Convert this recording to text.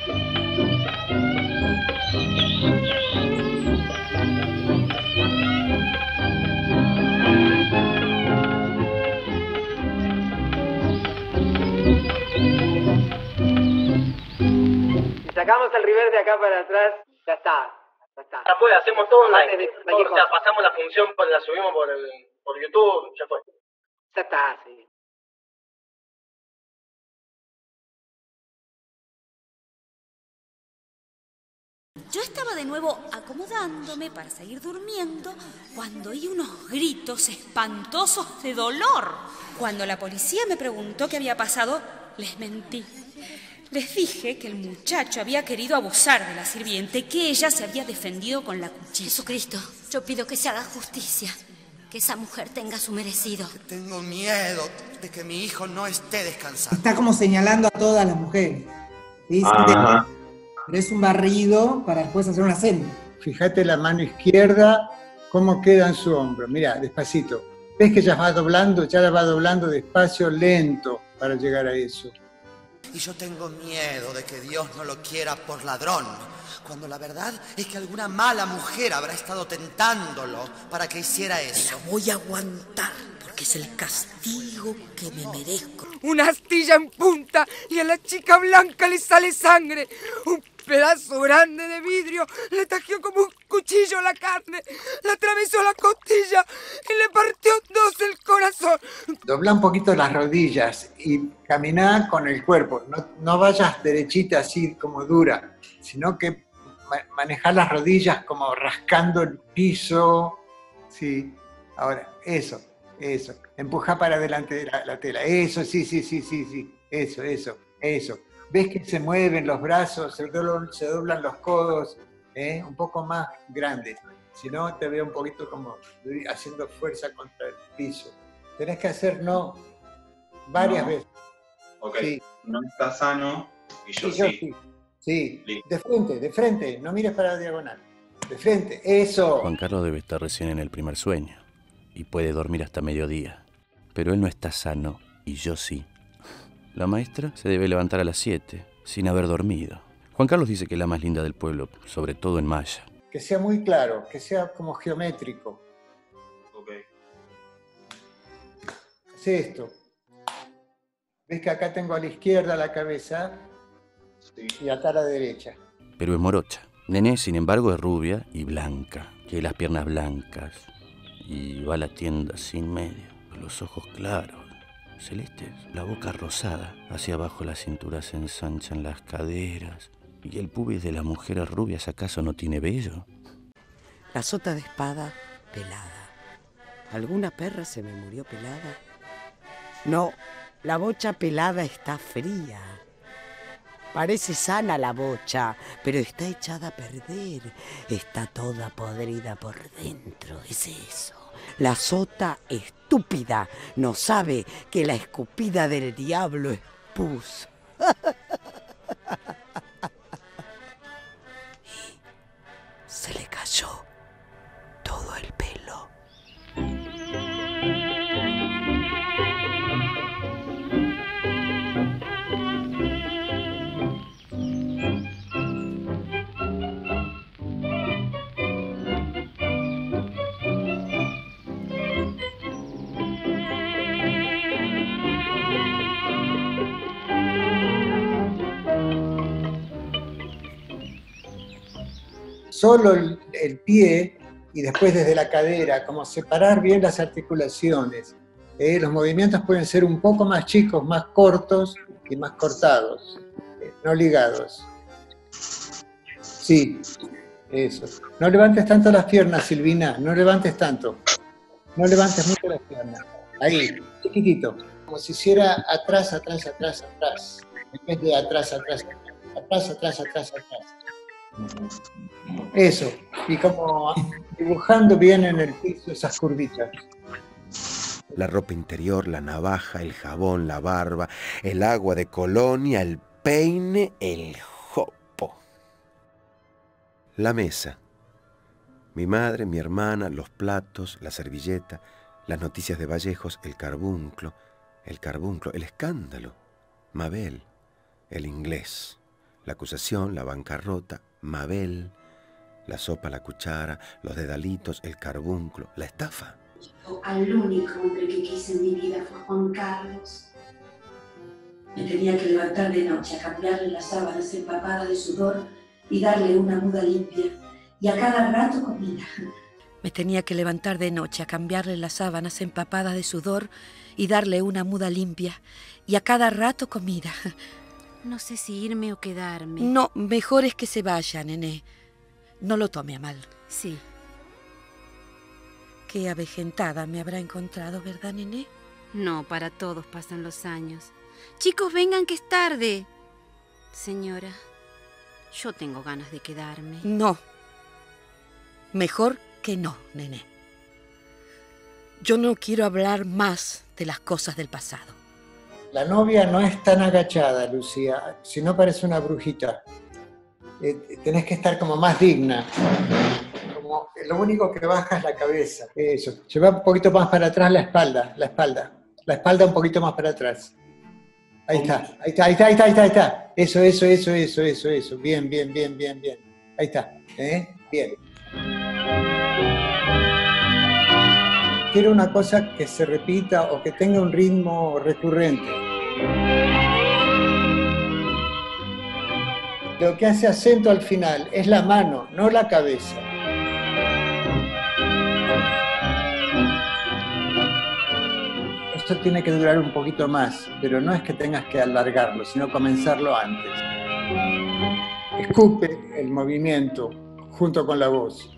Si sacamos el reverb de acá para atrás, ya está. Ya fue, hacemos todo online. O sea, pasamos la función, la subimos por YouTube, ya fue. Ya está, sí. Yo estaba de nuevo acomodándome para seguir durmiendo cuando oí unos gritos espantosos de dolor. Cuando la policía me preguntó qué había pasado, les mentí. Les dije que el muchacho había querido abusar de la sirviente, que ella se había defendido con la cuchilla. Jesucristo, yo pido que se haga justicia, que esa mujer tenga su merecido. Tengo miedo de que mi hijo no esté descansando. Está como señalando a todas las mujeres. Dice, pero es un barrido para después hacer una senda. Fíjate la mano izquierda, cómo queda en su hombro. Mirá, despacito. ¿Ves que ya la va doblando despacio, lento, para llegar a eso? Y yo tengo miedo de que Dios no lo quiera por ladrón, cuando la verdad es que alguna mala mujer habrá estado tentándolo para que hiciera eso. La voy a aguantar, porque es el castigo que me merezco. Una astilla en punta y a la chica blanca le sale sangre. Un pedazo grande de vidrio le tajió como un cuchillo la carne, le atravesó la costilla y le partió en dos el corazón. Dobla un poquito las rodillas y camina con el cuerpo. No vayas derechita así como dura, sino que manejar las rodillas como rascando el piso. Sí, ahora, eso. Empuja para adelante de la tela. Eso, sí. Eso. ¿Ves que se mueven los brazos, se doblan los codos? Un poco más grandes. Si no, te veo un poquito como haciendo fuerza contra el piso. Tenés que hacer varias veces. Ok, sí. No está sano y yo sí. Sí, de frente, no mires para la diagonal. De frente, eso. Juan Carlos debe estar recién en el primer sueño y puede dormir hasta mediodía. Pero él no está sano y yo sí. La maestra se debe levantar a las 7, sin haber dormido. Juan Carlos dice que es la más linda del pueblo, sobre todo en maya. Que sea muy claro, que sea como geométrico. Ok. Haz esto. ¿Ves que acá tengo a la izquierda la cabeza? Sí. Y acá a la derecha. Pero es morocha. Nené, sin embargo, es rubia y blanca. Tiene las piernas blancas y va a la tienda sin medio, con los ojos claros, celestes, la boca rosada. Hacia abajo la cintura se ensanchan las caderas. ¿Y el pubis de las mujeres rubias acaso no tiene vello? La sota de espada pelada. ¿Alguna perra se me murió pelada? No, la bocha pelada está fría. Parece sana la bocha, pero está echada a perder. Está toda podrida por dentro, es eso. La sota estúpida no sabe que la escupida del diablo es pus. Y se le cayó todo el pelo. Solo el pie y después desde la cadera, como separar bien las articulaciones. Los movimientos pueden ser un poco más chicos, más cortos y más cortados, no ligados. Sí, eso. No levantes tanto las piernas, Silvina, no levantes tanto. No levantes mucho las piernas. Ahí, chiquitito, como si hiciera atrás, atrás, atrás, atrás. En vez de atrás, atrás, atrás, atrás, atrás, atrás. Eso, y como dibujando bien en el piso esas curvitas. La ropa interior, la navaja, el jabón, la barba, el agua de colonia, el peine, el jopo. La mesa. Mi madre, mi hermana, los platos, la servilleta, las noticias de Vallejos, el carbunclo, el escándalo, Mabel, el inglés, La acusación, la bancarrota, Mabel, la sopa, la cuchara, los dedalitos, el carbunclo, la estafa. Al único hombre que quise en mi vida fue Juan Carlos. Me tenía que levantar de noche a cambiarle las sábanas empapadas de sudor y darle una muda limpia. Y a cada rato comida. Me tenía que levantar de noche a cambiarle las sábanas empapadas de sudor y darle una muda limpia. Y a cada rato comida. No sé si irme o quedarme. No, mejor es que se vaya, nené. No lo tome a mal. Sí. Qué avejentada me habrá encontrado, ¿verdad, nené? No, para todos pasan los años. Chicos, vengan que es tarde. Señora, yo tengo ganas de quedarme. No. Mejor que no, nené. Yo no quiero hablar más de las cosas del pasado. La novia no es tan agachada, Lucía, si no parece una brujita. Tenés que estar como más digna. Como lo único que baja es la cabeza. Eso. Lleva un poquito más para atrás la espalda. La espalda un poquito más para atrás. Ahí está. Eso. Bien. Ahí está. Bien. Quiero una cosa que se repita o que tenga un ritmo recurrente. Lo que hace acento al final es la mano, no la cabeza. Esto tiene que durar un poquito más, pero no es que tengas que alargarlo, sino comenzarlo antes. Escupe el movimiento junto con la voz.